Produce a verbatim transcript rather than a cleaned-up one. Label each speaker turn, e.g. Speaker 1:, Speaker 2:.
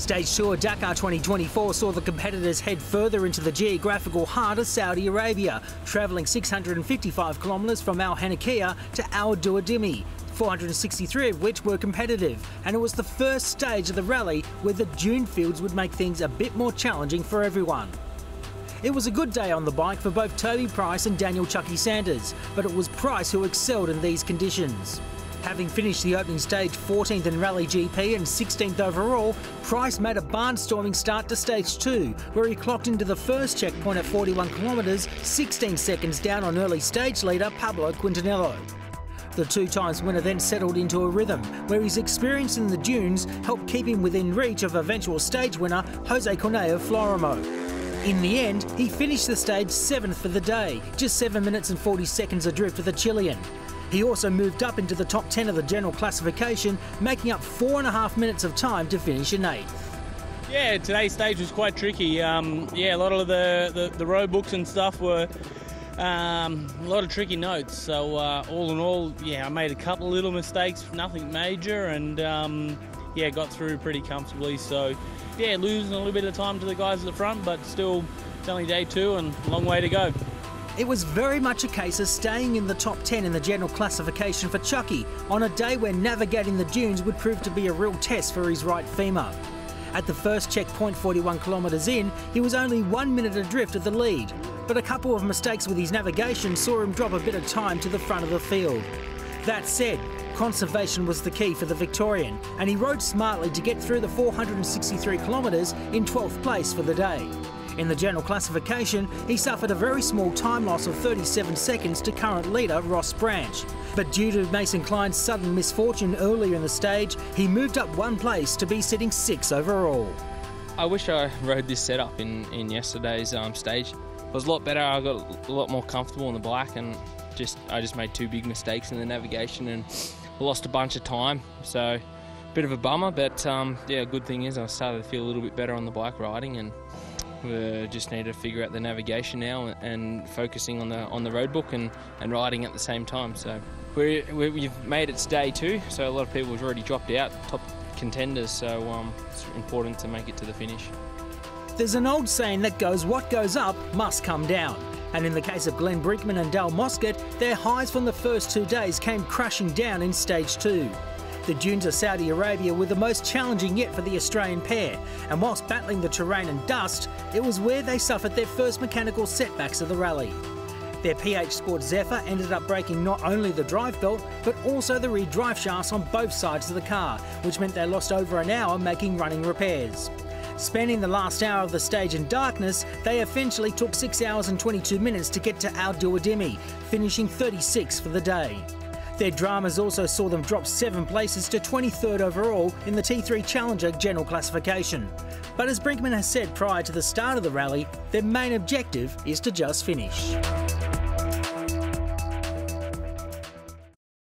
Speaker 1: Stage two of Dakar twenty twenty-four saw the competitors head further into the geographical heart of Saudi Arabia, travelling six hundred fifty-five kilometres from Al Hanakia to Al Diwadimi, four hundred sixty-three of which were competitive, and it was the first stage of the rally where the dune fields would make things a bit more challenging for everyone. It was a good day on the bike for both Toby Price and Daniel Chucky Sanders, but it was Price who excelled in these conditions. Having finished the opening stage fourteenth in Rally G P and sixteenth overall, Price made a barnstorming start to stage two, where he clocked into the first checkpoint at forty-one kilometres, sixteen seconds down on early stage leader Pablo Quintanillo. The two times winner then settled into a rhythm, where his experience in the dunes helped keep him within reach of eventual stage winner Jose Corneo Florimo. In the end, he finished the stage seventh for the day, just seven minutes and forty seconds adrift of the Chilean. He also moved up into the top ten of the general classification, making up four and a half minutes of time to finish in eighth.
Speaker 2: Yeah, today's stage was quite tricky. Um, yeah, a lot of the, the, the road books and stuff were um, a lot of tricky notes. So uh, all in all, yeah, I made a couple of little mistakes, nothing major, and um, yeah, got through pretty comfortably. So yeah, losing a little bit of time to the guys at the front, but still, it's only day two and a long way to go.
Speaker 1: It was very much a case of staying in the top ten in the general classification for Chucky on a day where navigating the dunes would prove to be a real test for his right femur. At the first checkpoint forty-one kilometres in, he was only one minute adrift of the lead, but a couple of mistakes with his navigation saw him drop a bit of time to the front of the field. That said, conservation was the key for the Victorian, and he rode smartly to get through the four hundred sixty-three kilometres in twelfth place for the day. In the general classification, he suffered a very small time loss of thirty-seven seconds to current leader Ross Branch. But due to Mason Klein's sudden misfortune earlier in the stage, he moved up one place to be sitting sixth overall.
Speaker 3: I wish I rode this setup in, in yesterday's um, stage. It was a lot better. I got a lot more comfortable on the bike, and just I just made two big mistakes in the navigation and lost a bunch of time. So, bit of a bummer, but um, yeah, good thing is I started to feel a little bit better on the bike riding, and we just need to figure out the navigation now and focusing on the on the road book and, and riding at the same time. So we we've made it to day two, so a lot of people have already dropped out, top contenders, so um, it's important to make it to the finish.
Speaker 1: There's an old saying that goes, what goes up must come down. And in the case of Glenn Brinkmann and Dale Moscott, their highs from the first two days came crashing down in stage two. The dunes of Saudi Arabia were the most challenging yet for the Australian pair, and whilst battling the terrain and dust, it was where they suffered their first mechanical setbacks of the rally. Their P H Sport Zephyr ended up breaking not only the drive belt, but also the rear drive shafts on both sides of the car, which meant they lost over an hour making running repairs. Spending the last hour of the stage in darkness, they eventually took six hours and twenty-two minutes to get to Al Diwadimi, finishing thirty-sixth for the day. Their dramas also saw them drop seven places to twenty-third overall in the T three Challenger general classification. But as Brinkmann has said prior to the start of the rally, their main objective is to just finish.